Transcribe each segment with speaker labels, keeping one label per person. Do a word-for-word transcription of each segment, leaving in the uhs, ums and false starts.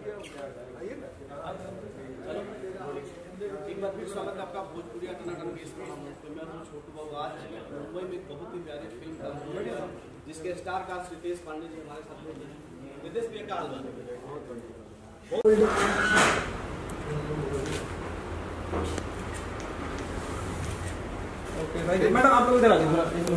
Speaker 1: एक बार फिर स्वागत है आपका भोजपुरी टनाटन के इस महामूव में। मैं हूं छोटू बाबू। आज मुंबई में एक बहुत ही प्यारी फिल्म का मूवी है जिसके स्टार कास्ट रितेश पांडे जी हमारे साथ में हैं। रितेश भैया का हाल है? मैडम आप लोग इधर आ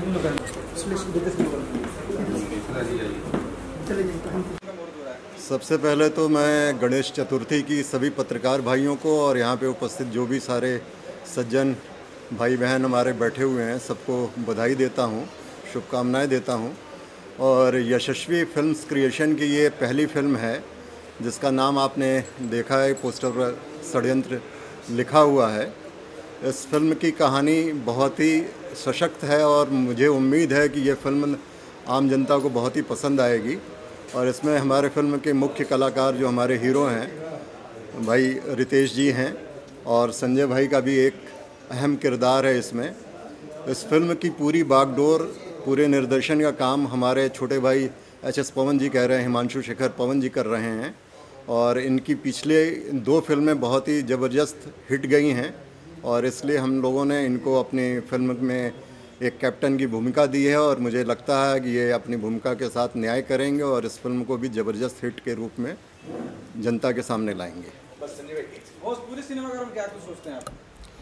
Speaker 1: जाइए।
Speaker 2: सबसे पहले तो मैं गणेश चतुर्थी की सभी पत्रकार भाइयों को और यहाँ पे उपस्थित जो भी सारे सज्जन भाई बहन हमारे बैठे हुए हैं सबको बधाई देता हूँ, शुभकामनाएं देता हूँ। और यशस्वी फिल्म्स क्रिएशन की ये पहली फिल्म है जिसका नाम आपने देखा है, पोस्टर पर षड्यंत्र लिखा हुआ है। इस फिल्म की कहानी बहुत ही सशक्त है और मुझे उम्मीद है कि ये फिल्म आम जनता को बहुत ही पसंद आएगी। और इसमें हमारे फिल्म के मुख्य कलाकार जो हमारे हीरो हैं भाई रितेश जी हैं और संजय भाई का भी एक अहम किरदार है इसमें। इस फिल्म की पूरी बागडोर, पूरे निर्देशन का काम हमारे छोटे भाई एच एस पवन जी कह रहे हैं, हिमांशु शेखर पवन जी कर रहे हैं। और इनकी पिछले दो फिल्में बहुत ही ज़बरदस्त हिट गई हैं और इसलिए हम लोगों ने इनको अपनी फिल्म में एक कैप्टन की भूमिका दी है और मुझे लगता है कि ये अपनी भूमिका के साथ न्याय करेंगे और इस फिल्म को भी ज़बरदस्त हिट के रूप में जनता के सामने लाएंगे।
Speaker 1: भोजपुरी सिनेमा का क्या कुछ सोचते हैं आप?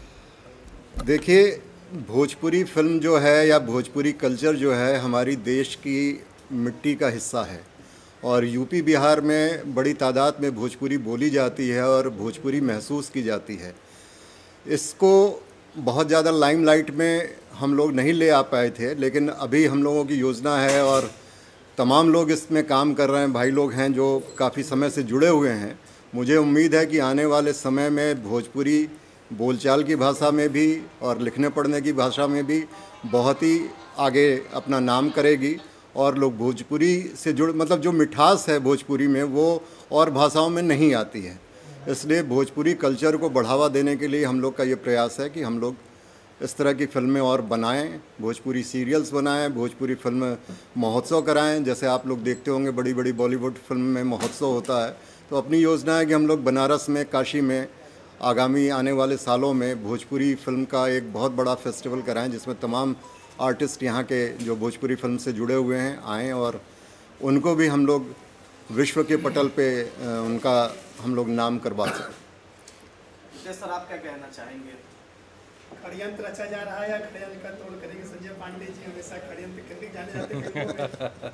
Speaker 2: देखिए, भोजपुरी फिल्म जो है या भोजपुरी कल्चर जो है हमारी देश की मिट्टी का हिस्सा है और यूपी बिहार में बड़ी तादाद में भोजपुरी बोली जाती है और भोजपुरी महसूस की जाती है। इसको बहुत ज़्यादा लाइमलाइट में हम लोग नहीं ले आ पाए थे, लेकिन अभी हम लोगों की योजना है और तमाम लोग इसमें काम कर रहे हैं, भाई लोग हैं जो काफ़ी समय से जुड़े हुए हैं। मुझे उम्मीद है कि आने वाले समय में भोजपुरी बोलचाल की भाषा में भी और लिखने पढ़ने की भाषा में भी बहुत ही आगे अपना नाम करेगी और लोग भोजपुरी से जुड़ मतलब जो मिठास है भोजपुरी में वो और भाषाओं में नहीं आती है। इसलिए भोजपुरी कल्चर को बढ़ावा देने के लिए हम लोग का ये प्रयास है कि हम लोग इस तरह की फिल्में और बनाएं, भोजपुरी सीरियल्स बनाएं, भोजपुरी फिल्म महोत्सव कराएं। जैसे आप लोग देखते होंगे बड़ी बड़ी बॉलीवुड फिल्म में महोत्सव होता है, तो अपनी योजना है कि हम लोग बनारस में, काशी में आगामी आने वाले सालों में भोजपुरी फिल्म का एक बहुत बड़ा फेस्टिवल कराएं जिसमें तमाम आर्टिस्ट यहाँ के जो भोजपुरी फिल्म से जुड़े हुए हैं आएँ और उनको भी हम लोग विश्व के पटल पे उनका हम लोग नाम करवा सकें।
Speaker 1: सर आप क्या कहना चाहेंगे?
Speaker 3: षड्यंत्र रचा जा रहा है या षड्यंत्र का तोड़ करेंगे? संजय पांडे जी हमेशा षड्यंत्र करके जाने जाते हैं।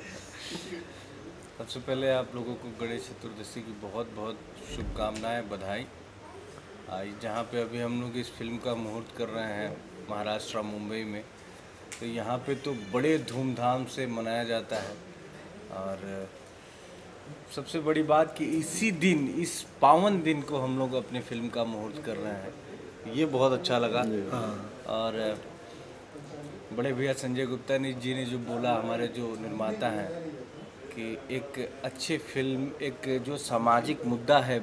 Speaker 4: सबसे पहले आप लोगों को गणेश चतुर्दशी की बहुत बहुत शुभकामनाएं, बधाई। आज जहाँ पे अभी हम लोग इस फिल्म का मुहूर्त कर रहे हैं महाराष्ट्र मुंबई में, तो यहाँ पे तो बड़े धूमधाम से मनाया जाता है। और सबसे बड़ी बात कि इसी दिन, इस पावन दिन को हम लोग अपनी फिल्म का मुहूर्त कर रहे हैं, ये बहुत अच्छा लगा। और बड़े भैया संजय गुप्ता जी ने जो बोला, हमारे जो निर्माता हैं, कि एक अच्छी फिल्म, एक जो सामाजिक मुद्दा है,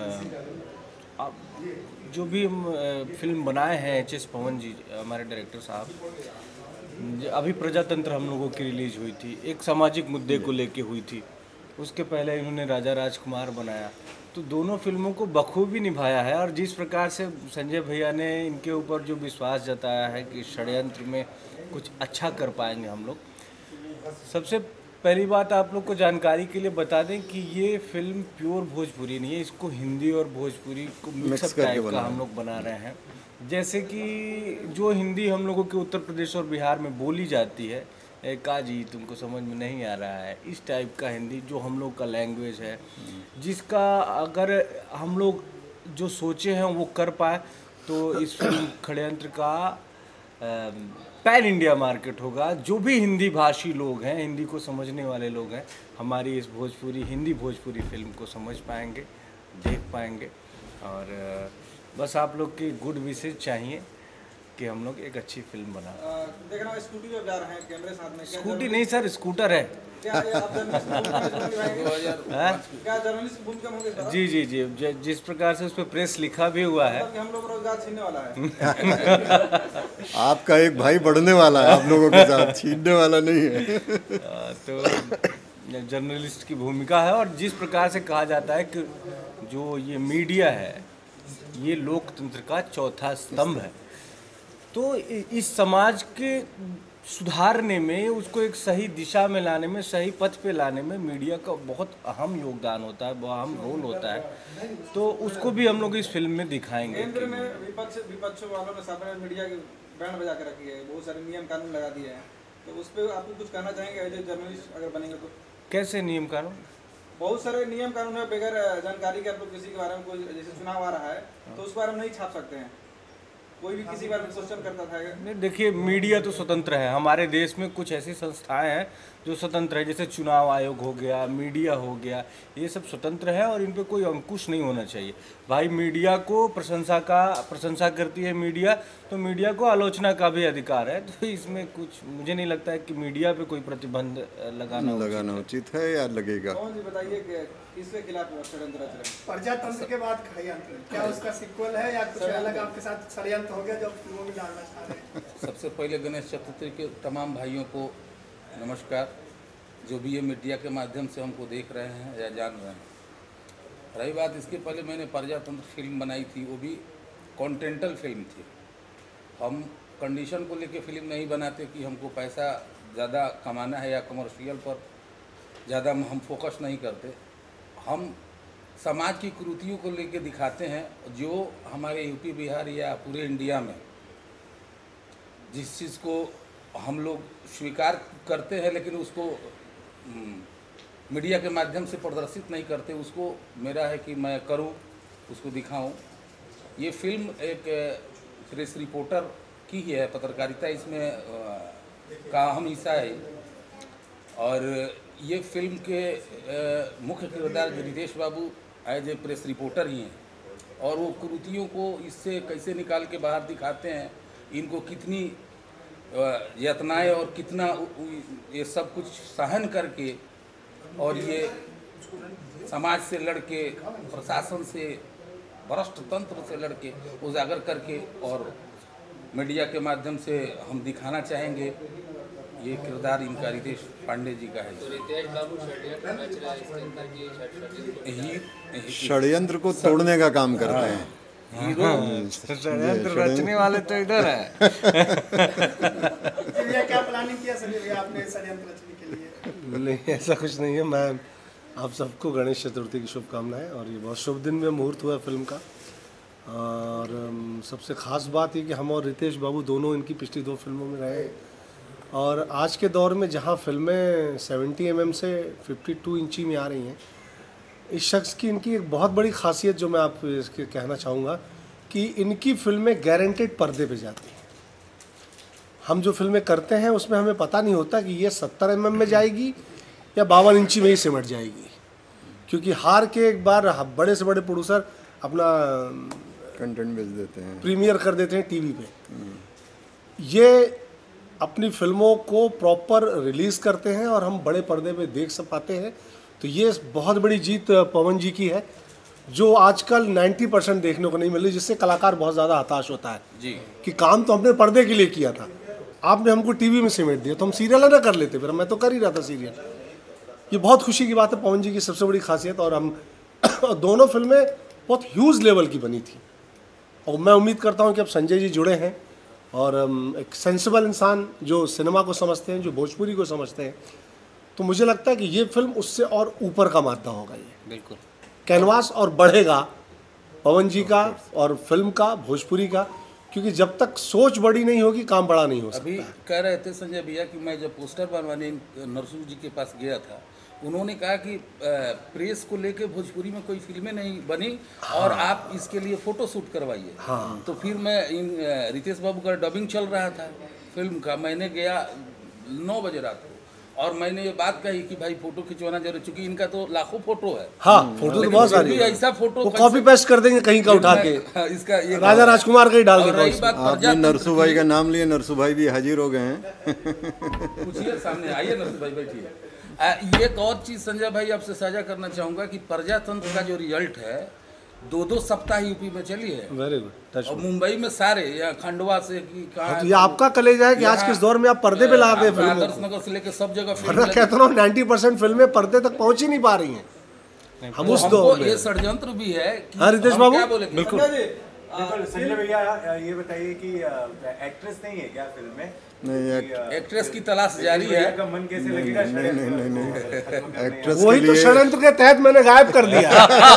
Speaker 4: जो भी हम फिल्म बनाए हैं एच एस पवन जी हमारे डायरेक्टर साहब, अभी प्रजातंत्र हम लोगों की रिलीज हुई थी, एक सामाजिक मुद्दे को लेके हुई थी। उसके पहले इन्होंने राजा राजकुमार बनाया, तो दोनों फिल्मों को बखूबी निभाया है। और जिस प्रकार से संजय भैया ने इनके ऊपर जो विश्वास जताया है कि षड्यंत्र में कुछ अच्छा कर पाएंगे हम लोग। सबसे पहली बात आप लोग को जानकारी के लिए बता दें कि ये फिल्म प्योर भोजपुरी नहीं है, इसको हिंदी और भोजपुरी को मिक्सअप टाइप का हम लोग बना रहे हैं। जैसे कि जो हिंदी हम लोगों के उत्तर प्रदेश और बिहार में बोली जाती है, का जी तुमको समझ में नहीं आ रहा है, इस टाइप का हिंदी जो हम लोग का लैंग्वेज है, जिसका अगर हम लोग जो सोचे हैं वो कर पाए तो इस फिल्म षड्यंत्र का पैन इंडिया मार्केट होगा। जो भी हिंदी भाषी लोग हैं, हिंदी को समझने वाले लोग हैं, हमारी इस भोजपुरी हिंदी भोजपुरी फिल्म को समझ पाएंगे, देख पाएंगे। और बस आप लोग की गुड विशेज चाहिए कि हम लोग एक अच्छी फिल्म बना।
Speaker 1: देख रहा हूं स्कूटी पे जा रहे हैं, कैमरे साथ में।
Speaker 4: स्कूटी नहीं सर, स्कूटर है।
Speaker 1: क्या आप जर्नलिस्ट भूमिका में होंगे?
Speaker 4: जी जी जी, जिस प्रकार से उस पर प्रेस लिखा भी हुआ है
Speaker 1: कि हम लोग रोजगार छीनने वाला है।
Speaker 2: आपका एक भाई बढ़ने वाला है, आप लोगों के साथ छीनने वाला नहीं है।
Speaker 4: तो जर्नलिस्ट की भूमिका है और जिस प्रकार से कहा जाता है कि जो ये मीडिया है ये लोकतंत्र का चौथा स्तंभ है। तो इस समाज के सुधारने में, उसको एक सही दिशा में लाने में, सही पथ पे लाने में मीडिया का बहुत अहम योगदान होता है, बहुत अहम रोल होता है। तो उसको भी हम लोग इस फिल्म में दिखाएंगे।
Speaker 5: केंद्र में विपक्ष विपक्ष वालों ने सामने मीडिया की बैंड बजा के रखी है, बहुत सारे नियम कानून लगा दिए हैं, तो उस पर आपको कुछ कहना चाहेंगे एज ए जर्नलिस्ट अगर बनेंगे तो?
Speaker 4: कैसे नियम कानून?
Speaker 5: बहुत सारे नियम कानून है, बगैर जानकारी के आप लोग किसी के बारे में, कोई जैसे चुनाव आ रहा है तो उस बारे में नहीं छाप सकते हैं, कोई भी किसी बारे में क्वेश्चन करता था।
Speaker 4: नहीं, देखिए मीडिया तो स्वतंत्र है। हमारे देश में कुछ ऐसी संस्थाएं हैं जो स्वतंत्र है, जैसे चुनाव आयोग हो गया, मीडिया हो गया, ये सब स्वतंत्र है और इन पे कोई अंकुश नहीं होना चाहिए। भाई मीडिया को प्रशंसा का प्रशंसा करती है मीडिया, तो मीडिया को आलोचना का भी अधिकार है। तो इसमें कुछ मुझे नहीं लगता है कि मीडिया पे कोई प्रतिबंध लगाना
Speaker 2: लगाना उचित है या लगेगा।
Speaker 5: कौन जी बताइए कि किसके खिलाफ षड्यंत्र रच रहे हैं?
Speaker 3: प्रजातंत्र के बाद षड्यंत्र, क्या उसका सिक्वल है या कुछ अलग आपके साथ षड्यंत्र हो गया जो फिल्मों में डालना चाह रहे हैं?
Speaker 6: सबसे पहले गणेश चतुर्थी के तमाम भाइयों को नमस्कार, जो भी ये मीडिया के माध्यम से हमको देख रहे हैं या जान रहे हैं। रही बात, इसके पहले मैंने प्रजातंत्र फिल्म बनाई थी, वो भी कॉन्टेंटल फिल्म थी। हम कंडीशन को लेके फिल्म नहीं बनाते कि हमको पैसा ज़्यादा कमाना है या कमर्शियल पर ज़्यादा हम फोकस नहीं करते। हम समाज की कुरीतियों को लेके दिखाते हैं, जो हमारे यूपी बिहार या पूरे इंडिया में जिस चीज़ को हम लोग स्वीकार करते हैं लेकिन उसको मीडिया के माध्यम से प्रदर्शित नहीं करते, उसको मेरा है कि मैं करूं, उसको दिखाऊं। ये फिल्म एक प्रेस रिपोर्टर की ही है, पत्रकारिता इसमें का अहम हिस्सा है। और ये फिल्म के मुख्य किरदार Ritesh Babu as a press reporter ही हैं, और वो कुरीतियों को इससे कैसे निकाल के बाहर दिखाते हैं, इनको कितनी यातनाएं और कितना ये सब कुछ सहन करके और ये समाज से लड़के, प्रशासन से, भ्रष्ट तंत्र से लड़के उजागर करके और मीडिया के माध्यम से हम दिखाना चाहेंगे। ये किरदार इनका रितेश पांडे जी का है।
Speaker 7: तो रितेश बाबू षड्यंत्र रच रहा है इसके अंदर की षड्यंत्र
Speaker 6: यही
Speaker 2: षड्यंत्र को तोड़ने का काम करते हैं।
Speaker 6: हीरो
Speaker 4: षड्यंत्र रचने वाले तो इधर है।
Speaker 3: भैया क्या प्लानिंग किया संजय भैया आपने षड्यंत्र रचने के लिए?
Speaker 8: नहीं, ऐसा कुछ नहीं है। मैं आप सबको गणेश चतुर्थी की शुभकामनाएं, और ये बहुत शुभ दिन में मुहूर्त हुआ फिल्म का। और अम, सबसे ख़ास बात ये कि हम और रितेश बाबू दोनों इनकी पिछली दो फिल्मों में रहे, और आज के दौर में जहाँ फिल्में सत्तर एम एम से बावन इंची में आ रही हैं, इस शख्स की इनकी एक बहुत बड़ी खासियत जो मैं आप इसके कहना चाहूँगा कि इनकी फिल्में गारंटेड पर्दे पे जाती हैं। हम जो फिल्में करते हैं उसमें हमें पता नहीं होता कि ये सत्तर एम एम में जाएगी या बावन इंची में ही सिमट जाएगी, क्योंकि हार के एक बार बड़े से बड़े प्रोड्यूसर अपना
Speaker 2: कंटेंट बेच देते हैं,
Speaker 8: प्रीमियर कर देते हैं टीवी पे। ये अपनी फिल्मों को प्रॉपर रिलीज़ करते हैं और हम बड़े पर्दे पे देख सब पाते हैं। तो ये बहुत बड़ी जीत पवन जी की है, जो आजकल नब्बे परसेंट देखने को नहीं मिल रही, जिससे कलाकार बहुत ज़्यादा हताश होता है
Speaker 6: जी
Speaker 8: कि काम तो हमने पर्दे के लिए किया था, आपने हमको टीवी में सिमट दिया, तो हम सीरियल ना कर लेते, फिर मैं तो कर ही रहा था सीरियल। ये बहुत खुशी की बात है, पवन जी की सबसे बड़ी खासियत। और हम दोनों फिल्में बहुत ह्यूज लेवल की बनी थी, और मैं उम्मीद करता हूँ कि अब संजय जी जुड़े हैं और एक सेंसिबल इंसान जो सिनेमा को समझते हैं, जो भोजपुरी को समझते हैं, तो मुझे लगता है कि ये फिल्म उससे और ऊपर का मादा होगा। ये
Speaker 6: बिल्कुल
Speaker 8: कैनवास और बढ़ेगा पवन जी का और फिल्म का, भोजपुरी का, क्योंकि जब तक सोच बड़ी नहीं होगी काम बड़ा नहीं हो सकता।
Speaker 6: अभी कह रहे थे संजय भैया कि मैं जब पोस्टर बनवाने नरसू जी के पास गया था, उन्होंने कहा कि प्रेस को लेके भोजपुरी में कोई फिल्में नहीं बनी, हाँ। और आप इसके लिए फ़ोटो शूट करवाइए। हाँ। तो फिर मैं इन रितेश बाबू का डबिंग चल रहा था फिल्म का, मैंने गया नौ बजे रात को, और मैंने ये बात कही कि भाई फोटो खिंचवाना जरूर, चूंकि इनका तो लाखों फोटो है।
Speaker 8: हाँ, फोटो तो बहुत सारी है।
Speaker 6: ऐसा फोटो
Speaker 8: वो कॉपी पेस्ट कर देंगे कहीं का उठा के,
Speaker 6: इसका ये
Speaker 8: राजा राजकुमार का ही डाल देगा।
Speaker 2: आपने नरसू भाई का नाम लिया, नरसू भाई भी हाजिर हो गए हैं।
Speaker 6: पूछिए, सामने आइए नरसू भाई, बैठिए। एक और चीज़ संजय भाई आपसे साझा करना चाहूँगा कि प्रजातंत्र का जो रिजल्ट है, दो दो सप्ताह यूपी में चली है।
Speaker 8: Very good.
Speaker 6: और मुंबई में सारे, या खंडवा से कि कहाँ,
Speaker 8: तो ये आपका कलेजा है कि आज किस दौर में आप पर्दे पे ला दे फिल्मों
Speaker 6: आदर्श नगर से लेकर सब जगह
Speaker 8: मैं कहता हूँ नाइन्टी परसेंट फिल्में पर्दे तक पहुँच ही नहीं पा रही हैं। हम उस
Speaker 6: हमको
Speaker 8: दौर में
Speaker 6: ये षड्यंत्र भी है कि
Speaker 8: हाँ, रितेश
Speaker 6: हम
Speaker 8: बाबू,
Speaker 6: क्या बोलेंगे?
Speaker 8: बिल्कुल।
Speaker 5: संजय जी,
Speaker 9: बिल्कुल संजय भैया ये बताइए कि एक्ट्रेस नहीं है क्या फिल्म में?
Speaker 2: नहीं, एक-
Speaker 6: एक्ट्रेस की तलाश जारी है।
Speaker 9: का मन कैसे लगेगा?
Speaker 2: नहीं नहीं नहीं नहीं एक्ट्रेस
Speaker 8: वही
Speaker 2: के
Speaker 8: तो
Speaker 2: लिए
Speaker 8: षड्यंत्र के तहत मैंने गायब कर दिया,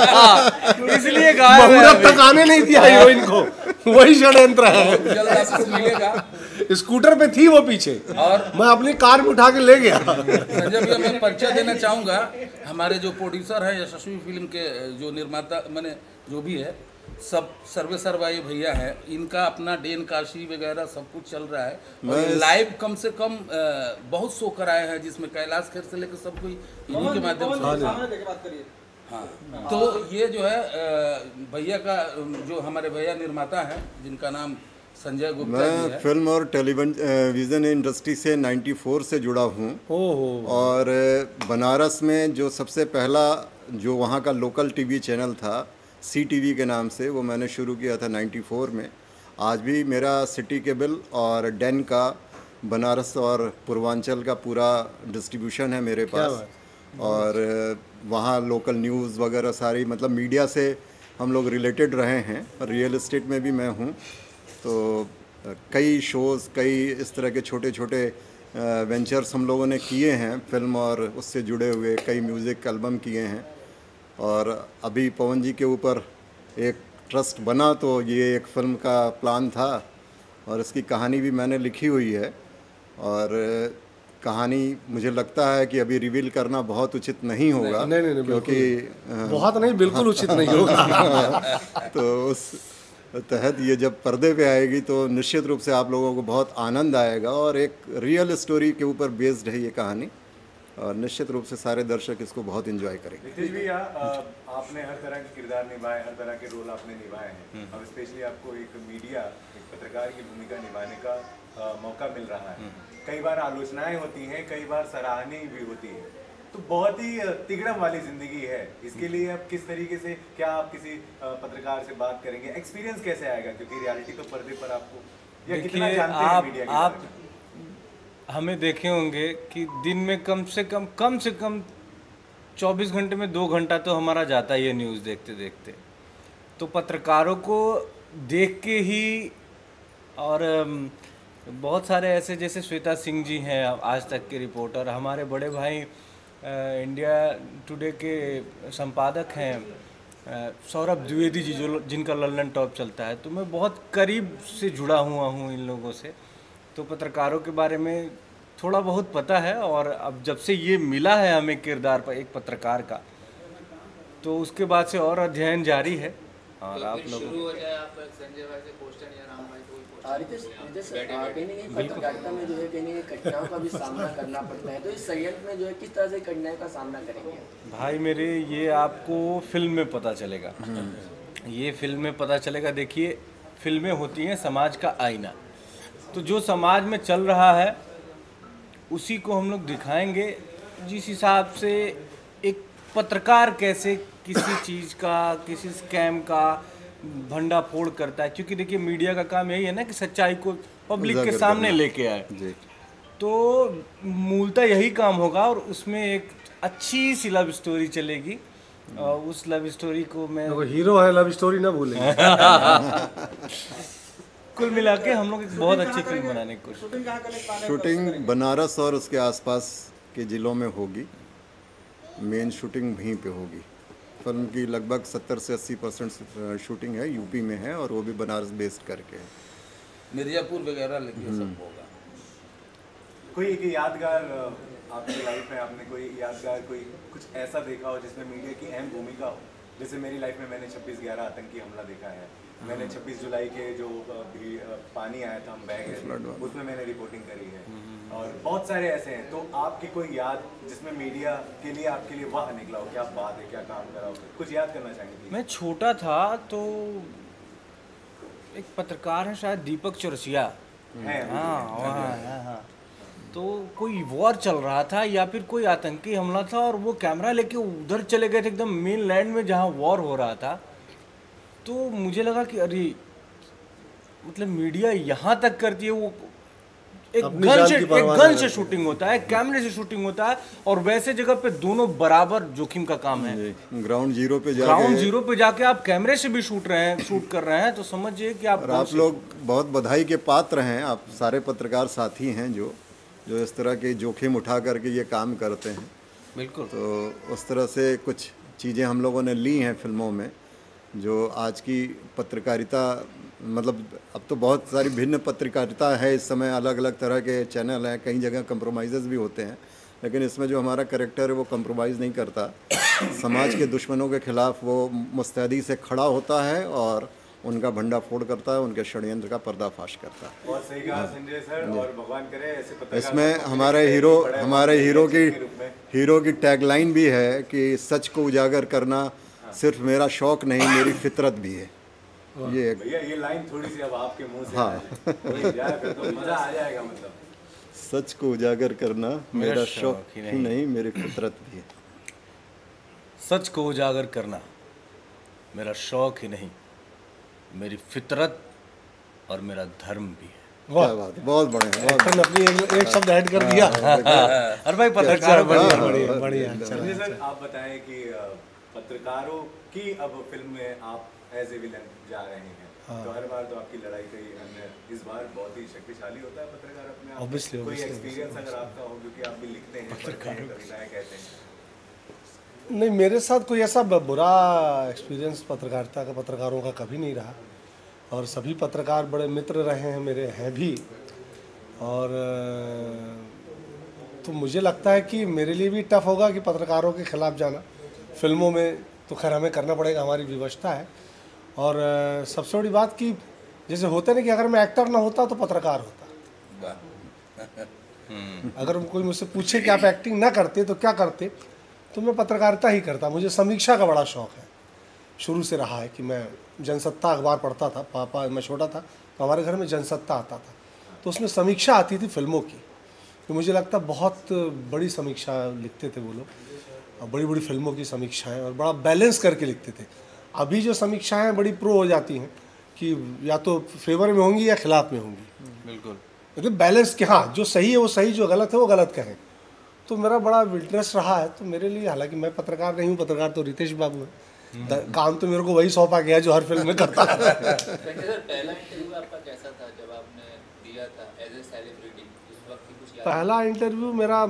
Speaker 4: इसलिए गायब है
Speaker 8: मुहूर्त
Speaker 4: अभी।
Speaker 8: तक आने नहीं दिया हीरोइन को, वही षड्यंत्र है।
Speaker 6: जल्द वापस मिलेगा।
Speaker 8: स्कूटर पे थी वो पीछे
Speaker 6: और
Speaker 8: मैं अपनी कार में उठा के ले गया।
Speaker 6: संजय भैया मैं परिचय देना चाहूँगा, हमारे जो प्रोड्यूसर हैं यशस्वी फिल्म के जो निर्माता मैंने जो भी है सब सर्वे सर्वाई भैया हैं, इनका अपना डेन काशी वगैरह सब कुछ चल रहा है। और लाइव कम से कम अ, बहुत शो कराए हैं जिसमें कैलाश खेर से लेकर सब कोई इन्हीं के माध्यम से।
Speaker 5: सामने देके बात करिए।
Speaker 6: हाँ, तो ये जो है अ, भैया का जो हमारे भैया निर्माता हैं जिनका नाम संजय गुप्ता जी
Speaker 2: मैं
Speaker 6: है।
Speaker 2: फिल्म और टेलीविजन इंडस्ट्री से चौरानवे से जुड़ा हूँ
Speaker 8: ओहो,
Speaker 2: और बनारस में जो सबसे पहला जो वहाँ का लोकल टीवी चैनल था सी टीवी के नाम से, वो मैंने शुरू किया था चौरानवे में। आज भी मेरा सिटी केबल और डेन का बनारस और पूर्वांचल का पूरा डिस्ट्रीब्यूशन है मेरे पास। और वहाँ लोकल न्यूज़ वगैरह सारी मतलब मीडिया से हम लोग रिलेटेड रहे हैं। रियल एस्टेट में भी मैं हूँ, तो कई शोज़ कई इस तरह के छोटे छोटे वेंचर्स हम लोगों ने किए हैं फिल्म और उससे जुड़े हुए कई म्यूज़िक एल्बम किए हैं। और अभी पवन जी के ऊपर एक ट्रस्ट बना तो ये एक फ़िल्म का प्लान था और इसकी कहानी भी मैंने लिखी हुई है। और कहानी मुझे लगता है कि अभी रिवील करना बहुत उचित नहीं होगा,
Speaker 8: नहीं, नहीं, नहीं,
Speaker 2: क्योंकि
Speaker 8: बहुत नहीं, बिल्कुल उचित नहीं होगा।
Speaker 2: तो उस तहत ये जब पर्दे पे आएगी तो निश्चित रूप से आप लोगों को बहुत आनंद आएगा। और एक रियल स्टोरी के ऊपर बेस्ड है ये कहानी और निश्चित रूप से सारे दर्शक इसको बहुत एंजॉय करेंगे।
Speaker 9: रितेश भैया आपने हर तरह के किरदार निभाए, हर तरह के रोल आपने निभाए हैं। अब स्पेशली आपको एक मीडिया एक पत्रकार की भूमिका निभाने का आ, मौका मिल रहा है। कई बार आलोचनाएं होती हैं, कई बार सराहनीय भी होती है, तो बहुत ही तिगड़म वाली जिंदगी है। इसके लिए अब किस तरीके से क्या आप किसी पत्रकार से बात करेंगे, एक्सपीरियंस कैसे आएगा? क्योंकि रियलिटी तो पर्दे पर आपको या कितना जानते हैं
Speaker 4: आप
Speaker 9: मीडिया के
Speaker 4: आप
Speaker 9: बारे में?
Speaker 4: हमें देखे होंगे कि दिन में कम से कम कम से कम चौबीस घंटे में दो घंटा तो हमारा जाता ही है न्यूज़ देखते देखते। तो पत्रकारों को देख के ही, और अम, बहुत सारे ऐसे जैसे श्वेता सिंह जी हैं आज तक के रिपोर्टर, हमारे बड़े भाई अ, इंडिया टुडे के संपादक हैं अ, सौरभ द्विवेदी जी जो जिनका लल्लन टॉप चलता है। तो मैं बहुत करीब से जुड़ा हुआ हूँ इन लोगों से, तो पत्रकारों के बारे में थोड़ा बहुत पता है। और अब जब से ये मिला है हमें किरदार पर एक पत्रकार का, तो उसके बाद से और अध्ययन जारी है। और आप लोग
Speaker 7: शुरू हो जाए आप संजय भाई से क्वेश्चन या राम भाई को कोई
Speaker 10: रितेश रितेश कहीं ना कहीं पत्रकारिता में जो है कहीं ना कहीं कठिनाइयों का भी सामना करना पड़ता है, तो इस संयंत्र में जो है किस तरह से कठिनाइयों का सामना करेंगे?
Speaker 4: भाई मेरे, ये आपको फिल्म में पता चलेगा, ये फिल्म में पता चलेगा। देखिए, फिल्में होती हैं समाज का आईना, तो जो समाज में चल रहा है उसी को हम लोग दिखाएंगे। जिस हिसाब से एक पत्रकार कैसे किसी चीज़ का, किसी स्कैम का भंडाफोड़ करता है, क्योंकि देखिए मीडिया का काम यही है ना कि सच्चाई को पब्लिक के सामने लेके आए।
Speaker 2: जी।
Speaker 4: तो मूलतः यही काम होगा और उसमें एक अच्छी सी लव स्टोरी चलेगी। और उस लव स्टोरी को मैं
Speaker 8: देखो, हीरो है, लव स्टोरी ना भूलेंगे।
Speaker 4: कुल मिला के हम लोग एक बहुत अच्छी फिल्म बनाने की कोशिश।
Speaker 5: शूटिंग कहाँ करने का plan है?
Speaker 2: शूटिंग बनारस और उसके आसपास के ज़िलों में होगी। मेन शूटिंग वहीं पे होगी। फिल्म की लगभग सत्तर से अस्सी परसेंट शूटिंग है यूपी में है और वो भी बनारस बेस्ड करके है।
Speaker 6: मिर्जापुर वगैरह लेके सब होगा।
Speaker 9: कोई एक यादगार आपकी लाइफ में आपने कोई यादगार कोई कुछ ऐसा देखा हो जिसमें मीडिया की अहम भूमिका हो? जैसे मेरी लाइफ में मैंने छब्बीस ग्यारह आतंकी हमला देखा है, मैंने छब्बीस जुलाई के जो भी पानी आया था हम बह गए उसमें मैंने रिपोर्टिंग करी है, और बहुत सारे ऐसे हैं। तो आपकी कोई याद जिसमें मीडिया के लिए आपके लिए वाह निकला हो, क्या बात है, क्या काम करा हो, कुछ याद करना चाहेंगे?
Speaker 4: मैं छोटा था तो एक पत्रकार है शायद दीपक चौरसिया,
Speaker 9: है
Speaker 4: हाँ वहाँ हाँ हाँ तो कोई वॉर चल रहा था या फिर कोई आतंकी हमला था और वो कैमरा लेके उधर चले गए थे एकदम मेन लैंड में जहाँ वॉर हो रहा था। तो मुझे लगा कि अरे मतलब मीडिया यहाँ तक करती है, वो एक
Speaker 8: अपनी
Speaker 4: गन
Speaker 8: जान
Speaker 4: से
Speaker 8: की
Speaker 4: एक
Speaker 8: परवाह
Speaker 4: गन
Speaker 8: नहीं
Speaker 4: से
Speaker 8: करते।
Speaker 4: शूटिंग होता है, कैमरे से शूटिंग होता है, और वैसे जगह पे दोनों बराबर जोखिम का काम है।
Speaker 2: ग्राउंड जीरो पे जाके
Speaker 4: ग्राउंड जीरो पे जाके आप कैमरे से भी शूट रहे हैं शूट कर रहे हैं, तो समझिए कि आप
Speaker 2: और आप लोग बहुत बधाई के पात्र हैं। आप सारे पत्रकार साथी हैं जो जो इस तरह के जोखिम उठा करके ये काम करते हैं।
Speaker 4: बिल्कुल।
Speaker 2: तो उस तरह से कुछ चीज़ें हम लोगों ने ली हैं फिल्मों में, जो आज की पत्रकारिता, मतलब अब तो बहुत सारी भिन्न पत्रकारिता है इस समय, अलग अलग तरह के चैनल हैं, कई जगह कंप्रोमाइज़ भी होते हैं, लेकिन इसमें जो हमारा कैरेक्टर है वो कंप्रोमाइज़ नहीं करता। समाज के दुश्मनों के खिलाफ वो मुस्तैदी से खड़ा होता है और उनका भंडाफोड़ करता है, उनके षड्यंत्र का पर्दाफाश करता है।
Speaker 9: बहुत सही कहा संजय सर, और भगवान करे ऐसे पत्रकार
Speaker 2: इसमें हमारे हीरो हमारे हीरो की हीरो की टैगलाइन भी है कि सच को उजागर करना सिर्फ मेरा शौक नहीं, मेरी फितरत भी है। ये
Speaker 9: भैया ये लाइन थोड़ी सी अब आपके मुंह से
Speaker 2: हाँ।
Speaker 9: हो जाए फिर तो मजा आ जाएगा। मतलब
Speaker 2: सच को उजागर करना मेरा शौक ही नहीं, नहीं मेरी फितरत भी है।
Speaker 4: सच को उजागर करना मेरा शौक ही नहीं, मेरी फितरत और मेरा धर्म भी है।
Speaker 2: क्या बात है, बहुत बढ़िया, बहुत
Speaker 8: एक्टर ने अपनी एक, एक शब्द ऐड कर दिया।
Speaker 4: अरे भाई पत्रकार
Speaker 8: बढ़िया बढ़िया बढ़िया।
Speaker 9: संजय सर आप बताएं कि अ, पत्रकारों की अब फिल्म में आप एज ए विलन जा रहे हैं, तो हर बार तो आपकी लड़ाई कई अन्य, इस बार बहुत ही शक्तिशाली होता है पत्रकार अपने आप।
Speaker 8: Obviously,
Speaker 9: कोई
Speaker 8: obviously,
Speaker 9: एक्सपीरियंस अगर आपका हो, क्योंकि आप भी लिखते हैं, पढ़ते हैं, कविताएं कहते हैं।
Speaker 8: नहीं, मेरे साथ कोई ऐसा ब- बुरा एक्सपीरियंस पत्रकारिता का पत्रकारों का कभी नहीं रहा, और सभी पत्रकार बड़े मित्र रहे हैं मेरे, हैं भी। और अ, तो मुझे लगता है कि मेरे लिए भी टफ होगा कि पत्रकारों के खिलाफ जाना फिल्मों में, तो खैर हमें करना पड़ेगा, हमारी व्यवस्था है। और अ, सबसे बड़ी बात कि जैसे होता नहीं कि अगर मैं एक्टर ना होता तो पत्रकार होता। अगर कोई मुझसे पूछे कि आप एक्टिंग ना करते तो क्या करते, तो मैं पत्रकारिता ही करता। मुझे समीक्षा का बड़ा शौक़ है, शुरू से रहा है कि मैं जनसत्ता अखबार पढ़ता था। पापा, मैं छोटा था तो हमारे घर में जनसत्ता आता था, तो उसमें समीक्षा आती थी फिल्मों की, तो मुझे लगता बहुत बड़ी समीक्षा लिखते थे वो लोग, और बड़ी बड़ी फिल्मों की समीक्षाएं, और बड़ा बैलेंस करके लिखते थे। अभी जो समीक्षाएं बड़ी प्रो हो जाती हैं कि या तो फेवर में होंगी या खिलाफ में होंगी।
Speaker 4: बिल्कुल,
Speaker 8: मतलब बैलेंस कि हाँ जो सही है वो सही, जो गलत है वो गलत कहें। तो मेरा बड़ा इंटरेस्ट रहा है, तो मेरे लिए, हालांकि मैं पत्रकार नहीं हूँ, पत्रकार तो रितेश बाबू है, द- काम तो मेरे को वही सौंपा गया जो हर फिल्म में करता है।
Speaker 7: पहला इंटरव्यू आपका कैसा था जब आपने दिया था एज ए सेलिब्रिटी, उस वक्त की कुछ याद?
Speaker 8: पहला इंटरव्यू मेरा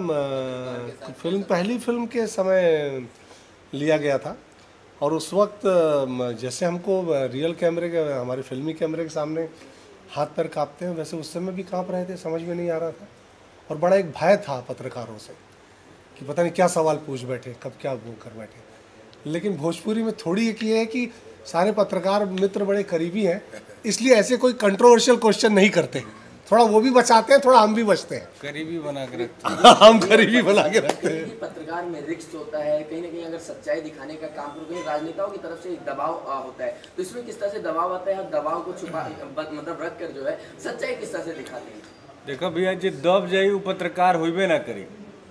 Speaker 8: म, फिल्म पहली फिल्म के समय लिया गया था, और उस वक्त म, जैसे हमको रियल कैमरे के, हमारे फिल्मी कैमरे के सामने हाथ पैर कांपते हैं, वैसे उस समय भी कांप रहे थे, समझ में नहीं आ रहा था। और बड़ा एक भय था पत्रकारों से कि पता नहीं क्या सवाल पूछ बैठे, कब क्या वो कर बैठे। लेकिन भोजपुरी में थोड़ी एक ये है कि सारे पत्रकार मित्र बड़े करीबी हैं, इसलिए ऐसे कोई कंट्रोवर्शियल क्वेश्चन नहीं करते। थोड़ा वो भी बचाते हैं, थोड़ा हम भी बचते हैं।
Speaker 4: करीबी बना के रखते हैं।
Speaker 8: हम करीबी बना के रखते हैं।
Speaker 10: कि पत्रकार में रिस्क होता है, कहीं ना कहीं अगर सच्चाई दिखाने का काम करो, कहीं राजनेताओं की तरफ से एक दबाव आ, होता है, तो इसमें किस तरह से दबाव आता है, और दबाव को छुपा मतलब रख कर जो है सच्चाई किस तरह से दिखाते हैं?
Speaker 4: देखो भैया, जो दब जाई वो पत्रकार होइबे ना करी।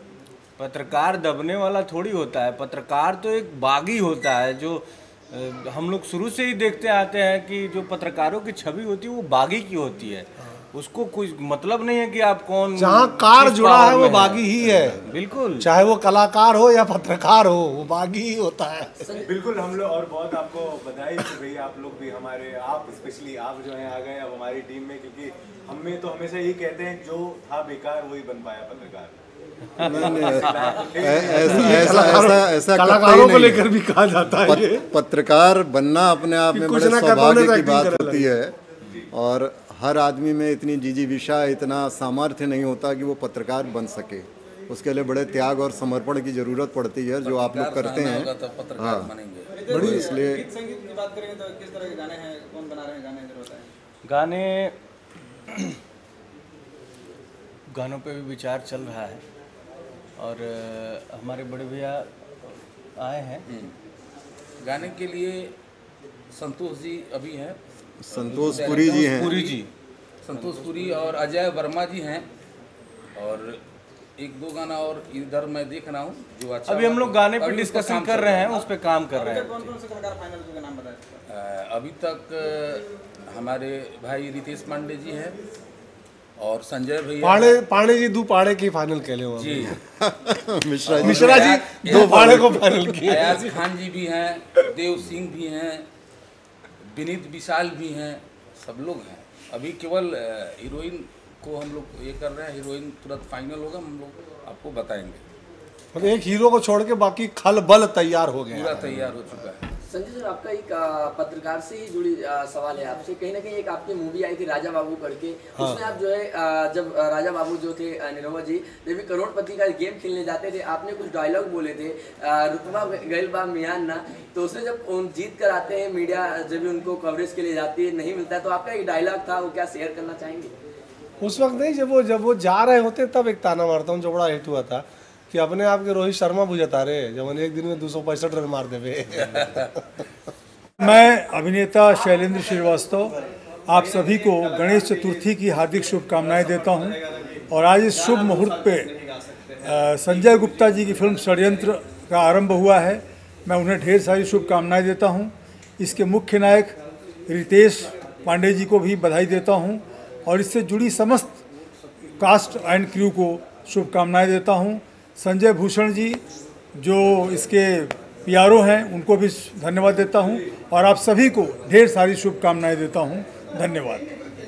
Speaker 4: पत्रकार दबने वाला थोड़ी होता है, पत्रकार तो एक बागी होता है। जो अ, हम लोग शुरू से ही देखते आते हैं कि जो पत्रकारों की छवि होती है वो बागी की होती है, उसको कोई मतलब नहीं है कि आप कौन,
Speaker 8: जहाँ कार
Speaker 4: किस
Speaker 8: जुड़ा
Speaker 4: पावर
Speaker 8: है वो
Speaker 4: में
Speaker 8: बागी ही है।
Speaker 4: बिल्कुल,
Speaker 8: चाहे वो कलाकार हो या पत्रकार हो, वो बागी ही होता है।
Speaker 9: बिल्कुल, हम लोग और बहुत आपको बधाई कि भैया आप लोग भी हमारे, आप स्पेशली आप जो हैं आ गए अब हमारी टीम में, क्योंकि हमें तो हमेशा यही कहते हैं जो था बेकार वही बन पाया पत्रकार।
Speaker 2: नहीं नहीं ऐ- ऐसा ऐसा ऐसा ऐसा
Speaker 8: कलाकारों को लेकर भी कहा जाता है ये।
Speaker 2: पत्रकार बनना अपने आप में
Speaker 8: कुछ
Speaker 2: बड़े
Speaker 8: ना कर पाने
Speaker 2: सौभाग्य
Speaker 8: तो
Speaker 2: की
Speaker 8: acting
Speaker 2: बात
Speaker 8: करने
Speaker 2: होती है, और हर आदमी में इतनी जिजीविषा, इतना सामर्थ्य नहीं होता कि वो पत्रकार बन सके। उसके लिए बड़े त्याग और समर्पण की जरूरत पड़ती है, जो आप लोग करते हैं। हाँ, बड़ी इसलिए
Speaker 5: गीत संगीत की बात करेंगे तो किस तरह के गाने हैं, कौन बना रहे हैं गाने, जरूरत है?
Speaker 4: गाने गानों पे भी विचार चल रहा है, और अ, हमारे बड़े भैया आए हैं
Speaker 6: गाने के लिए। संतोष जी अभी हैं,
Speaker 2: संतोष पुरी जी हैं,
Speaker 4: पुरी जी,
Speaker 6: संतोष पुरी और अजय वर्मा जी हैं, और एक दो गाना और इधर मैं देख रहा हूँ जो अच्छा।
Speaker 4: अभी हम लोग गाने पे
Speaker 6: अभी उस पर
Speaker 4: डिस्कशन
Speaker 6: काम
Speaker 4: कर
Speaker 6: चल
Speaker 4: रहे
Speaker 6: रहा
Speaker 4: हैं, उस पे काम कर रहे हैं।
Speaker 5: कौन कौन से कलाकार फाइनल के नाम बताए?
Speaker 6: अ, अभी तक अ, हमारे भाई रितेश पांडे जी हैं, और संजय भैया
Speaker 8: पाड़े पाड़े जी दो पाड़े की फाइनल खेले हो
Speaker 6: जी
Speaker 2: मिश्रा जी
Speaker 8: मिश्रा जी दो पाड़े को फाइनल किए।
Speaker 6: अयाज खान जी भी हैं, देव सिंह भी हैं, विनीत विशाल भी हैं, सब लोग हैं। अभी केवल हीरोइन को हम लोग ये कर रहे हैं, हीरोइन तुरंत फाइनल होगा, हम लोग आपको बताएंगे।
Speaker 8: मतलब एक हीरो को छोड़ के बाकी खल बल तैयार हो गए,
Speaker 6: पूरा तैयार हो चुका है।
Speaker 10: संजय सर, आपका एक आ, पत्रकार से ही जुड़ी आ, सवाल है आपसे। कहीं ना कहीं एक आपकी मूवी आई थी राजा बाबू करके,
Speaker 8: हाँ।
Speaker 10: उसमें आप जो है आ, जब आ, राजा बाबू जो थे निरहुआ जी जब भी करोड़पति का गेम खेलने जाते थे, आपने कुछ डायलॉग बोले थे, आ, रुतबा गैल बा मियान ना, तो उसमें जब उन जीत कर आते हैं, मीडिया जब भी उनको कवरेज के लिए जाती है, नहीं मिलता है, तो आपका एक डायलॉग था, वो क्या शेयर करना चाहेंगे?
Speaker 8: उस वक्त नहीं, जब वो जब वो जा रहे होते तब एक ताना मारता हूँ जो बड़ा हिट हुआ था कि अपने आप के रोहित शर्मा बुझता रहे जब एक दिन में दो सौ पैंसठ रन मार देवे।
Speaker 11: मैं अभिनेता शैलेंद्र श्रीवास्तव आप सभी को गणेश चतुर्थी की हार्दिक शुभकामनाएं देता हूं और आज इस शुभ मुहूर्त पे संजय गुप्ता जी की फिल्म षड्यंत्र का आरंभ हुआ है। मैं उन्हें ढेर सारी शुभकामनाएं देता हूं। इसके मुख्य नायक रितेश पांडे जी को भी बधाई देता हूं और इससे जुड़ी समस्त कास्ट एंड क्रू को शुभकामनाएं देता हूं। संजय भूषण जी जो इसके पीआरओ हैं उनको भी धन्यवाद देता हूं और आप सभी को ढेर सारी शुभकामनाएं देता हूं। धन्यवाद।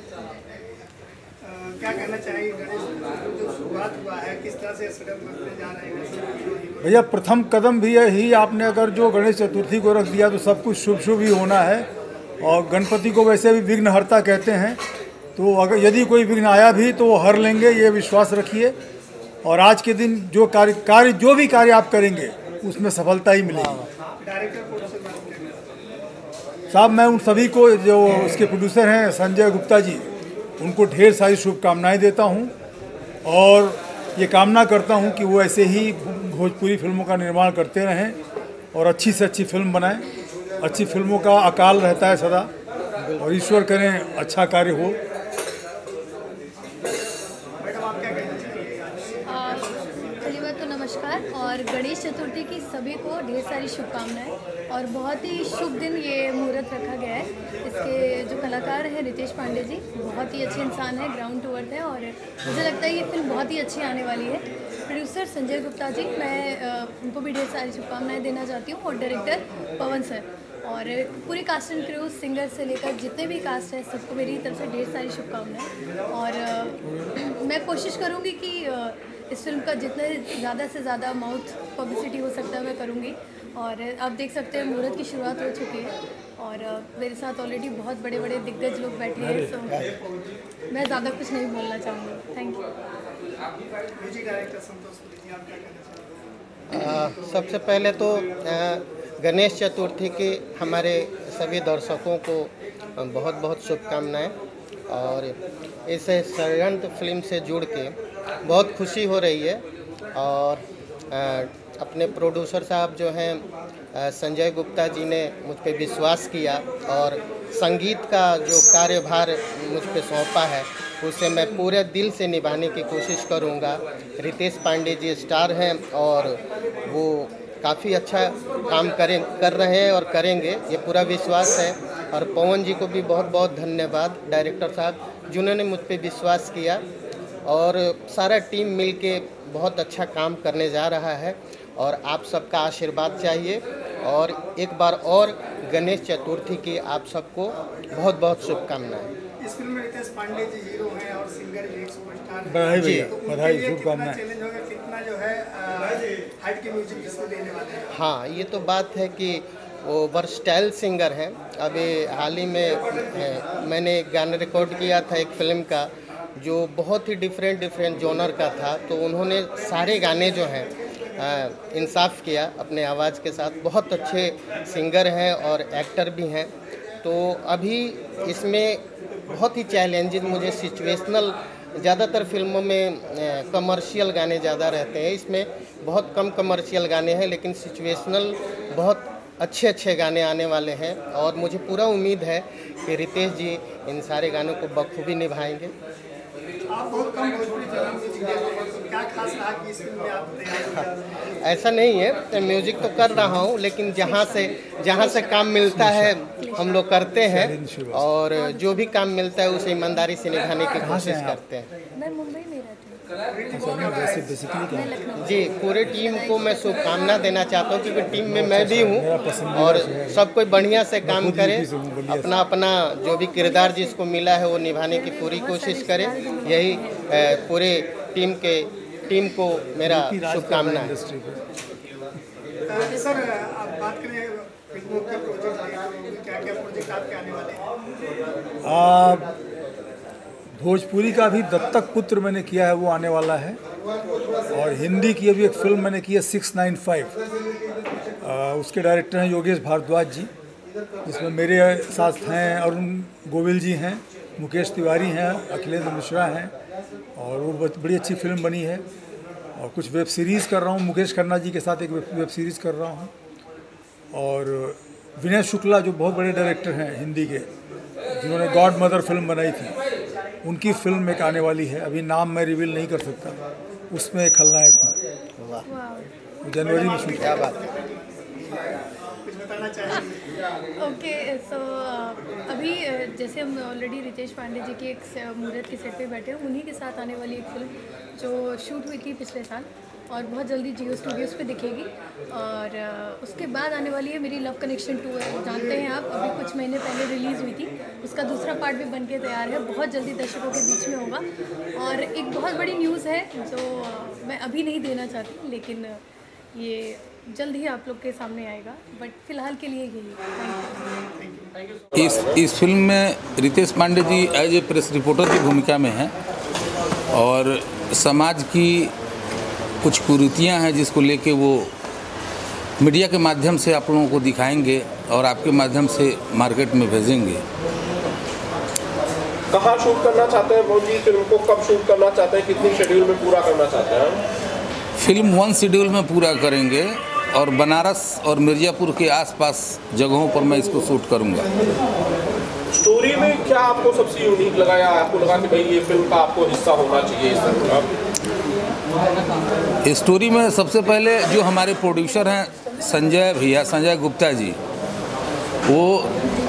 Speaker 3: क्या कहना चाहिए गणेश जो शुरुआत हुआ है, किस तरह से कदम बढ़ते जा रहे हैं?
Speaker 11: भैया प्रथम कदम भी यही, आपने अगर जो गणेश चतुर्थी को रख दिया तो सब कुछ शुभ शुभ ही होना है और गणपति को वैसे भी विघ्नहर्ता कहते हैं, तो अगर यदि कोई विघ्न आया भी तो वो हर लेंगे, ये विश्वास रखिए। और आज के दिन जो कार्य कार्य जो भी कार्य आप करेंगे उसमें सफलता ही मिलेगी। साहब मैं उन सभी को जो उसके प्रोड्यूसर हैं संजय गुप्ता जी, उनको ढेर सारी शुभकामनाएं देता हूं और ये कामना करता हूं कि वो ऐसे ही भोजपुरी फिल्मों का निर्माण करते रहें और अच्छी से अच्छी फिल्म बनाएं। अच्छी फिल्मों का अकाल रहता है सदा और ईश्वर करें अच्छा कार्य हो।
Speaker 12: नमस्कार और गणेश चतुर्थी की सभी को ढेर सारी शुभकामनाएं और बहुत ही शुभ दिन ये मुहूर्त रखा गया है। इसके जो कलाकार हैं रितेश पांडे जी बहुत ही अच्छे इंसान है, ग्राउंड टू अर्थ है और मुझे लगता है ये फिल्म बहुत ही अच्छी आने वाली है। प्रोड्यूसर संजय गुप्ता जी, मैं उनको भी ढेर सारी शुभकामनाएँ देना चाहती हूँ और डायरेक्टर पवन सर और पूरी कास्ट एंड क्रू, सिंगर से लेकर जितने भी कास्ट है सबको मेरी तरफ से ढेर सारी शुभकामनाएं और मैं कोशिश करूँगी कि इस फिल्म का जितने ज़्यादा से ज़्यादा माउथ पब्लिसिटी हो सकता है मैं करूँगी। और आप देख सकते हैं मुहूर्त की शुरुआत हो चुकी है और मेरे साथ ऑलरेडी बहुत बड़े बड़े दिग्गज लोग बैठे हैं, सो मैं ज़्यादा कुछ नहीं बोलना चाहूँगी। Thank
Speaker 13: you. सबसे पहले तो गणेश चतुर्थी की हमारे सभी दर्शकों को बहुत बहुत शुभकामनाएं और इस षड्यंत्र फिल्म से जुड़ के बहुत खुशी हो रही है और अपने प्रोड्यूसर साहब जो हैं संजय गुप्ता जी ने मुझ पे विश्वास किया और संगीत का जो कार्यभार मुझ पे सौंपा है उसे मैं पूरे दिल से निभाने की कोशिश करूंगा। रितेश पांडे जी स्टार हैं और वो काफ़ी अच्छा काम करें कर रहे हैं और करेंगे, ये पूरा विश्वास है। और पवन जी को भी बहुत बहुत धन्यवाद डायरेक्टर साहब जिन्होंने मुझ पे विश्वास किया और सारा टीम मिलके बहुत अच्छा काम करने जा रहा है और आप सबका आशीर्वाद चाहिए। और एक बार और गणेश चतुर्थी की आप सबको बहुत बहुत शुभकामनाएं।
Speaker 3: इस फिल्म में रितेश पांडे जी हीरो हैं और सिंगर भी एक सुपरस्टार हैं।
Speaker 11: बधाई भैया, बधाई, शुभकामनाएं।
Speaker 3: चैलेंज होगा, कितना जो है हाइट के म्यूजिक इसमें देने वाले हैं?
Speaker 13: हाँ, ये तो बात है कि वो वर्सटाइल सिंगर हैं। अभी हाल ही में है, मैंने एक गाना रिकॉर्ड किया था एक फिल्म का जो बहुत ही डिफरेंट डिफरेंट जॉनर का था, तो उन्होंने सारे गाने जो हैं इंसाफ किया अपने आवाज़ के साथ। बहुत अच्छे सिंगर हैं और एक्टर भी हैं। तो अभी इसमें बहुत ही चैलेंजेस, मुझे सिचुएशनल, ज़्यादातर फिल्मों में कमर्शियल गाने ज़्यादा रहते हैं, इसमें बहुत कम कमर्शियल गाने हैं लेकिन सिचुएशनल बहुत अच्छे अच्छे गाने आने वाले हैं और मुझे पूरा उम्मीद है कि रितेश जी इन सारे गानों को बखूबी निभाएंगे।
Speaker 3: आप बहुत कम भोजपुरी फिल्म म्यूजिक देते हैं, तो क्या क्या खास रहा कि इस फिल्म में आप तैयार हो जाते?
Speaker 13: ऐसा नहीं है, म्यूजिक तो कर रहा हूँ, लेकिन जहाँ से जहाँ से काम मिलता है हम लोग करते हैं, और जो भी काम मिलता है उसे ईमानदारी से निभाने की कोशिश करते हैं।
Speaker 12: मैं मुंबई में रहती
Speaker 13: जी, पूरे टीम को मैं शुभकामना देना चाहता हूँ, क्योंकि टीम में मैं भी हूँ और सब कोई बढ़िया से काम करे, अपना अपना जो भी किरदार जिसको मिला है वो निभाने की पूरी कोशिश करे। यही पूरे टीम के टीम को मेरा शुभकामना है।
Speaker 3: सर, आप बात करें फिल्मों के प्रोजेक्ट की, क्या क्या प्रोजेक्ट आपके आने वाले हैं?
Speaker 11: भोजपुरी का भी दत्तक पुत्र मैंने किया है, वो आने वाला है। और हिंदी की अभी एक फिल्म मैंने की है सिक्स नाइन फाइव, उसके डायरेक्टर हैं योगेश भारद्वाज जी, जिसमें मेरे साथ हैं अरुण गोविल जी हैं, मुकेश तिवारी हैं, अखिलेंद्र मिश्रा हैं, और वो बड़ी अच्छी फिल्म बनी है। और कुछ वेब सीरीज़ कर रहा हूँ, मुकेश खन्ना जी के साथ एक वेब सीरीज़ कर रहा हूँ। और विनय शुक्ला जो बहुत बड़े डायरेक्टर हैं हिंदी के, जिन्होंने गॉड मदर फिल्म बनाई थी, उनकी फिल्म एक आने वाली है, अभी नाम मैं रिवील नहीं कर सकता, उसमें एक खलनायक हूँ, जनवरी में शूट।
Speaker 13: क्या बात है,
Speaker 3: कुछ बताना चाहिए?
Speaker 12: ओके, सो अभी uh, जैसे हम ऑलरेडी रितेश पांडे जी की एक मुहूर्त के सेट पे बैठे हैं, उन्हीं के साथ आने वाली एक फिल्म जो शूट हुई थी पिछले साल और बहुत जल्दी जियो स्टूडियोज़ पे दिखेगी। और uh, उसके बाद आने वाली है मेरी लव कनेक्शन टू है, जानते हैं आप, अभी कुछ महीने पहले रिलीज़ हुई थी, उसका दूसरा पार्ट भी बन के तैयार है, बहुत जल्दी दर्शकों के बीच में होगा। और एक बहुत बड़ी न्यूज़ है जो uh, मैं अभी नहीं देना चाहती, लेकिन uh, ये जल्द ही आप लोग के सामने आएगा, बट फिलहाल के लिए यही।
Speaker 6: इस इस फिल्म में Ritesh Pandey ji as a press reporter की भूमिका में हैं और समाज की कुछ कुरीतियां हैं जिसको लेके वो मीडिया के माध्यम से आप लोगों को दिखाएंगे और आपके माध्यम से मार्केट में भेजेंगे।
Speaker 14: कहाँ शूट करना चाहते हैं जी फिल्म को, कब शूट करना चाहते हैं, कितनी शेड्यूल में पूरा करना चाहते हैं?
Speaker 6: फिल्म वन शेड्यूल में पूरा करेंगे और बनारस और मिर्ज़ापुर के आसपास जगहों पर मैं इसको शूट करूंगा।
Speaker 14: स्टोरी में क्या आपको सबसे यूनिक लगा या आपको लगा कि भाई ये फिल्म का आपको हिस्सा होना चाहिए इस फिल्म का?
Speaker 6: स्टोरी में सबसे पहले जो हमारे प्रोड्यूसर हैं संजय भैया, संजय गुप्ता जी, वो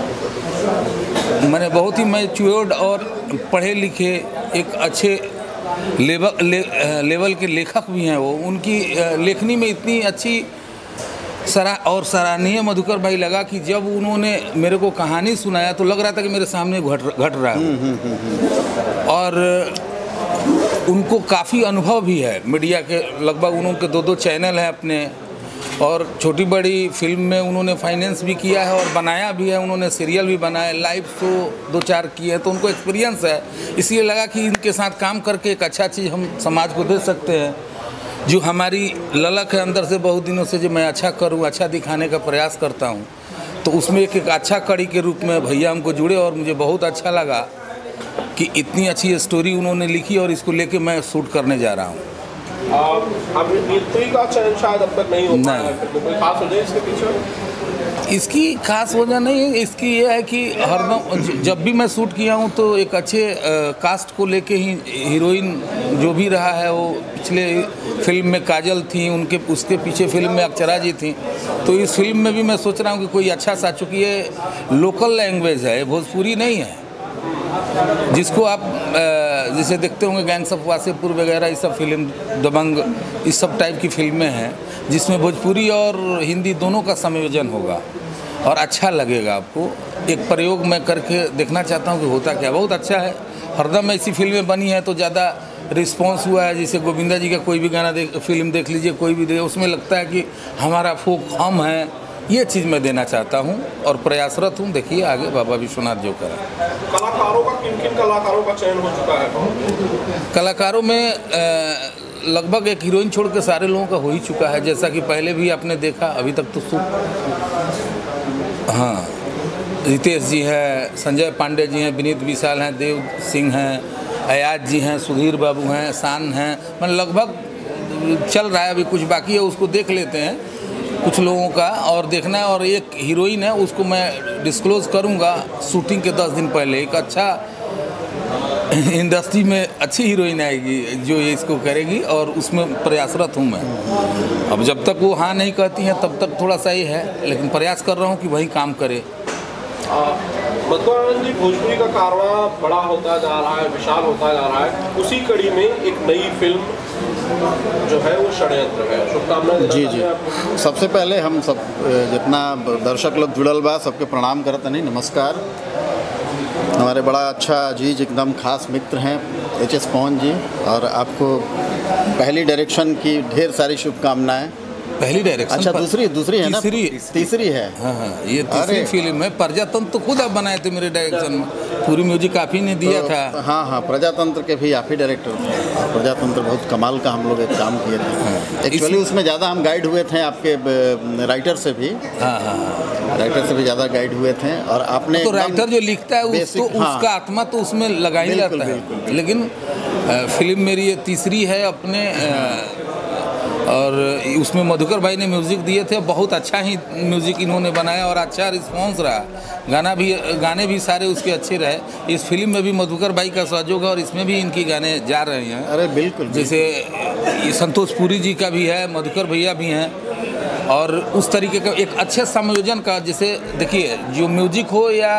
Speaker 6: मैंने बहुत ही मैच्योर्ड और पढ़े लिखे एक अच्छे लेवल ले, लेवल के लेखक भी हैं। वो उनकी लेखनी में इतनी अच्छी सरा और सराहनीय मधुकर भाई लगा कि जब उन्होंने मेरे को कहानी सुनाया तो लग रहा था कि मेरे सामने घट घट रहा है। और उनको काफ़ी अनुभव भी है मीडिया के, लगभग उनके दो दो चैनल हैं अपने, और छोटी बड़ी फिल्म में उन्होंने फाइनेंस भी किया है और बनाया भी है, उन्होंने सीरियल भी बनाया, लाइव शो दो चार किए, तो उनको एक्सपीरियंस है। इसलिए लगा कि इनके साथ काम करके एक अच्छा चीज़ हम समाज को दे सकते हैं। जो हमारी ललक है अंदर से बहुत दिनों से, जो मैं अच्छा करूं, अच्छा दिखाने का प्रयास करता हूं, तो उसमें एक एक अच्छा कड़ी के रूप में भैया हमको जुड़े और मुझे बहुत अच्छा लगा कि इतनी अच्छी स्टोरी उन्होंने लिखी और इसको लेके मैं शूट करने जा रहा हूँ।
Speaker 14: अभिनेत्री का चयन शायद अब तक नहीं हो पाया है, कोई खास वजह इसके पीछे?
Speaker 6: इसकी खास वजह नहीं है, इसकी ये है कि हरदम जब भी मैं शूट किया हूँ तो एक अच्छे कास्ट को लेके ही, हीरोइन जो भी रहा है वो पिछले फिल्म में काजल थी, उनके उसके पीछे फिल्म में अक्षरा जी थी, तो इस फिल्म में भी मैं सोच रहा हूँ कि कोई अच्छा सा, चूँकि ये लोकल लैंग्वेज है, भोजपुरी नहीं है, जिसको आप जैसे देखते होंगे गैंग्स ऑफ वासेपुर वगैरह, ये सब फिल्म, दबंग, इस सब टाइप की फिल्में हैं जिसमें भोजपुरी और हिंदी दोनों का संयोजन होगा और अच्छा लगेगा आपको। एक प्रयोग मैं करके देखना चाहता हूँ कि होता क्या। बहुत अच्छा है, हरदम ऐसी फिल्में बनी हैं तो ज़्यादा रिस्पांस हुआ है। जैसे गोविंदा जी का कोई भी गाना देख, फिल्म देख लीजिए, कोई भी दे, उसमें लगता है कि हमारा फोक हम है, ये चीज़ मैं देना चाहता हूँ और प्रयासरत हूँ। देखिए आगे बाबा विश्वनाथ जो करें।
Speaker 14: कलाकारों का किन किन कलाकारों का चयन हो चुका है?
Speaker 6: कलाकारों में लगभग एक हीरोइन छोड़ के सारे लोगों का हो ही चुका है, जैसा कि पहले भी आपने देखा। अभी तक तो शूट, हाँ, रितेश जी है, संजय पांडे जी हैं, विनीत विशाल हैं, देव सिंह हैं, अयाज जी हैं, सुधीर बाबू हैं, शान हैं, मतलब लगभग चल रहा है। अभी कुछ बाकी है, उसको देख लेते हैं कुछ लोगों का और देखना है। और एक हीरोइन है, उसको मैं डिस्क्लोज़ करूंगा शूटिंग के दस दिन पहले। एक अच्छा इंडस्ट्री में अच्छी हीरोइन आएगी जो ये इसको करेगी, और उसमें प्रयासरत हूँ मैं। अब जब तक वो हाँ नहीं कहती हैं तब तक थोड़ा सा ही है, लेकिन प्रयास कर रहा हूँ कि वही काम करे।
Speaker 14: मधुकर जी, भोजपुरी का कारवां बड़ा होता जा रहा है, विशाल होता जा रहा है, उसी कड़ी में एक नई फिल्म जो है वो षड्यंत्र है। शुभकामनाएं।
Speaker 2: जी जी, सबसे पहले हम सब जितना दर्शक लोग जुड़ल बा सबके प्रणाम करत नहीं, नमस्कार। हमारे बड़ा अच्छा अजीज एकदम खास मित्र हैं एच एस पवन जी, और आपको पहली डायरेक्शन की ढेर सारी शुभकामनाएं।
Speaker 6: पहली डायरेक्शन?
Speaker 2: अच्छा, दूसरी दूसरी है ना?
Speaker 6: तीसरी
Speaker 2: तीसरी है।
Speaker 6: हाँ हाँ, ये तीसरी फिल्म है। प्रजातंत्र तो खुद आप बनाए थे मेरे डायरेक्शन में, पूरी म्यूजिक आप ही ने दिया
Speaker 2: तो,
Speaker 6: था।
Speaker 2: हाँ हाँ, प्रजातंत्र के भी आप ही डायरेक्टर थे, और प्रजातंत्र बहुत कमाल का हम लोग एक काम किए थे। एक्चुअली उसमें ज़्यादा हम गाइड हुए थे आपके राइटर से भी।
Speaker 6: हाँ हाँ,
Speaker 2: राइटर से भी ज़्यादा गाइड हुए थे, और आपने
Speaker 6: तो राइटर जो लिखता है उस, तो हाँ, उसका आत्मा तो उसमें लगा ही रहता है। लेकिन फिल्म मेरी ये तीसरी है अपने, और उसमें मधुकर भाई ने म्यूज़िक दिए थे। बहुत अच्छा ही म्यूज़िक इन्होंने बनाया और अच्छा रिस्पांस रहा। गाना भी गाने भी सारे उसके अच्छे रहे। इस फिल्म में भी मधुकर भाई का सहयोग है, और इसमें भी इनके गाने जा रहे हैं।
Speaker 2: अरे बिल्कुल,
Speaker 6: जैसे ये संतोष पुरी जी का भी है, मधुकर भैया भी हैं, और उस तरीके का एक अच्छे संयोजन का। जैसे देखिए, जो म्यूजिक हो या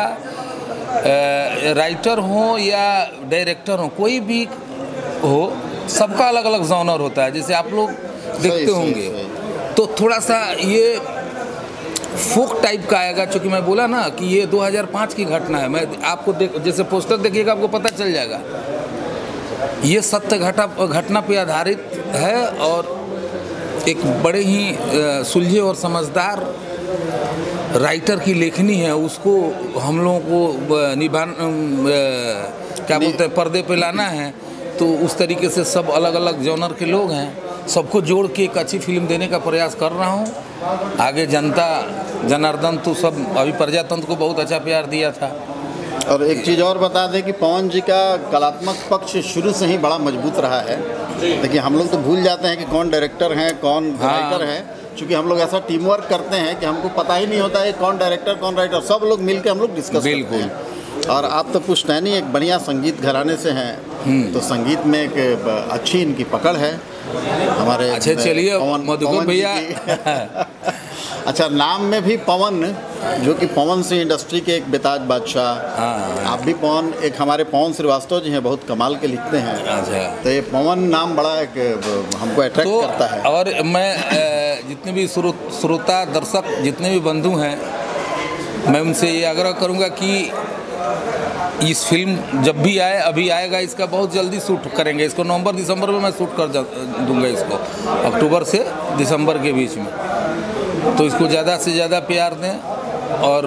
Speaker 6: राइटर हो या डायरेक्टर हो, कोई भी हो, सबका अलग अलग जॉनर होता है। जैसे आप लोग देखते होंगे तो थोड़ा सा ये फोक टाइप का आएगा, क्योंकि मैं बोला ना कि ये दो हज़ार पाँच की घटना है। मैं आपको देख, जैसे पोस्टर देखिएगा आपको पता चल जाएगा, ये सत्य घटा घटना पे आधारित है, और एक बड़े ही सुलझे और समझदार राइटर की लेखनी है। उसको हम लोगों को निभान क्या बोलते हैं, पर्दे पे लाना है। तो उस तरीके से सब अलग अलग जॉनर के लोग हैं, सबको जोड़ के एक अच्छी फिल्म देने का प्रयास कर रहा हूँ। आगे जनता जनार्दन तो सब, अभी प्रजातंत्र को बहुत अच्छा प्यार दिया था।
Speaker 2: और एक चीज़ और बता दें कि पवन जी का कलात्मक पक्ष शुरू से ही बड़ा मजबूत रहा है। देखिए, हम लोग तो भूल जाते हैं कि कौन डायरेक्टर हैं, कौन राइटर है, क्योंकि हम लोग ऐसा टीम वर्क करते हैं कि हमको पता ही नहीं होता है कौन डायरेक्टर कौन राइटर। सब लोग मिलकर हम लोग डिस्कस करते हैं। और आप तो पुश्तैनी एक बढ़िया संगीत घराने से हैं, तो संगीत में एक अच्छी इनकी पकड़ है हमारे।
Speaker 6: अच्छा, चलिए मधुकर भैया।
Speaker 2: अच्छा, नाम में भी पवन, जो कि पवन सिंह इंडस्ट्री के एक बेताज बादशाह। हाँ, आप भी पवन, एक हमारे पवन श्रीवास्तव जी हैं, बहुत कमाल के लिखते हैं। अच्छा, तो ये पवन नाम बड़ा एक हमको अट्रैक्ट तो करता है।
Speaker 6: और मैं जितने भी श्रोता दर्शक जितने भी बंधु हैं, मैं उनसे ये आग्रह करूँगा कि इस फिल्म जब भी आए, अभी आएगा, इसका बहुत जल्दी शूट करेंगे। इसको नवंबर दिसंबर में मैं शूट कर दूंगा इसको, अक्टूबर से दिसंबर के बीच में। तो इसको ज़्यादा से ज़्यादा प्यार दें, और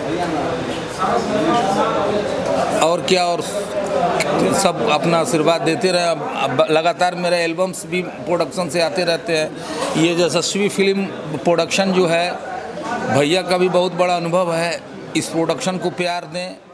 Speaker 6: और क्या, और सब अपना आशीर्वाद देते रहे। अब लगातार मेरे एल्बम्स भी प्रोडक्शन से आते रहते हैं। ये यशस्वी फिल्म प्रोडक्शन जो है, भैया का भी बहुत बड़ा अनुभव है। इस प्रोडक्शन को प्यार दें।